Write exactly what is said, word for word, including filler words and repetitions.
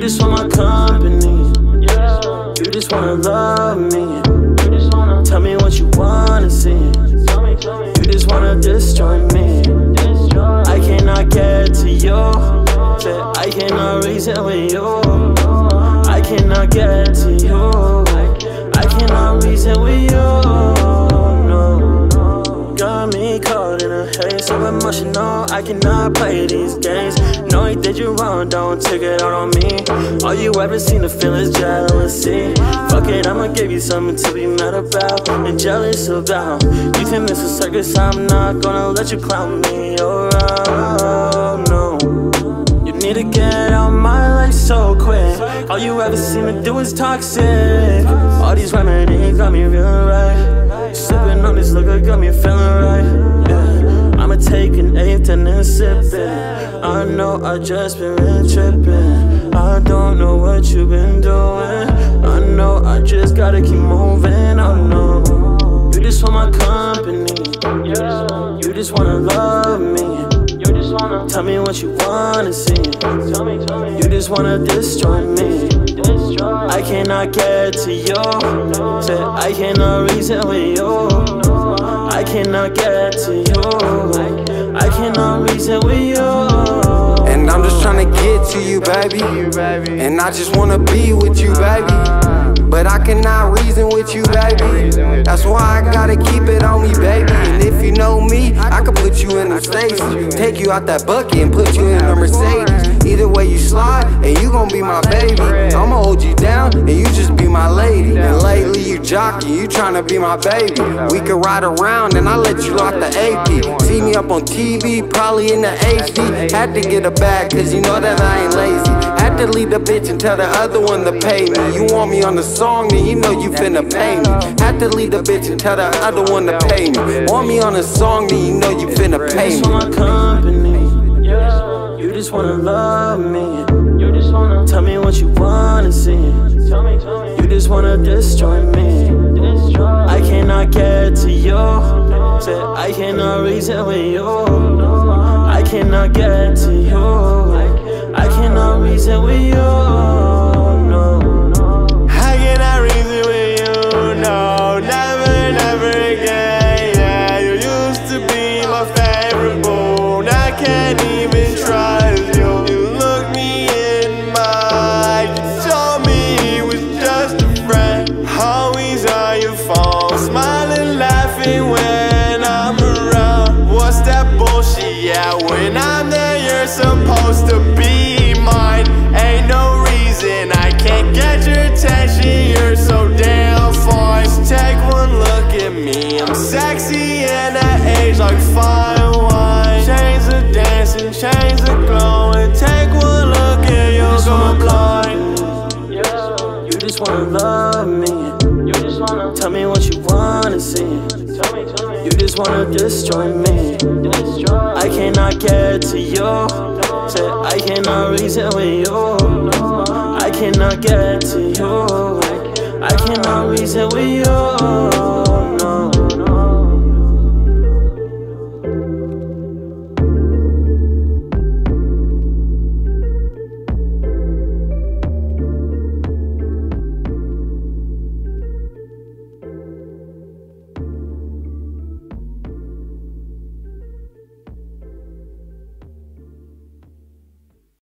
just want my company. You just wanna love me. Tell me what you wanna see. You just wanna destroy me. I cannot get to you. Say I cannot reason with you. I cannot get to you. I cannot reason with you. No. Got me caught in a haze, so emotional. I cannot play these games. Know you did you wrong, don't take it out on me. All you ever seem to feel is jealousy. Fuck it, I'ma give you something to be mad about and jealous about. You think this is a circus, I'm not gonna let you clown me around, no. You need to get out my life so quick. All you ever seem to do is toxic. All these remedies got me feeling right. Sipping on this liquor got me feeling right, yeah. I'ma take an eighth and then sip it. I know I just been really tripping. I don't know what you've been doing. I know I just gotta keep moving. I know you just want my company. You just wanna love me. Tell me what you wanna see. You just wanna destroy me. I cannot get to you. Say I cannot reason with you. I cannot get to you. I cannot reason with you. And I'm just tryna get to you, baby. And I just wanna be with you, baby. But I cannot reason with you, baby. That's why I gotta keep it on me, baby. And if you know me, I can put you in the Stacy. Take you out that bucket and put you in a Mercedes. Either way you slide, and you gon' be my baby. I'ma hold you down, and you just be my lady. And lately you jockey, you tryna be my baby. We could ride around, and I let you lock the A P. See me up on T V, probably in the H D. Had to get a bag, cause you know that I ain't lazy. Had to leave the bitch and tell the other one to pay me. You want me on the song, then you know you finna pay me. Had to leave the bitch and tell the other one to pay me. Want me on a song, then you know you finna pay me. You just want my company. You just wanna love me. Tell me what you wanna see. You just wanna destroy me. I cannot get to you. Say I cannot reason with you. I cannot get to you. I cannot reason with you. No. I cannot reason with you. No, never, never again. Yeah, you used to be my favorite boo. I can't even trust you. You look me in my eyes. You told me he was just a friend. Always on your phone, smiling, laughing when I'm around. What's that bullshit? Yeah, when I'm there, you're supposed to be mine. Ain't no reason I can't get your attention. You're so damn fine. Just take one look at me. I'm sexy and at age like fine wine. Chains are dancing, chains are glowing. Take one look at you, go blind. You just wanna love me. Tell me what you wanna see. You just wanna destroy me. I cannot get to you. Say I cannot reason with you. I cannot get to you. I cannot reason with you.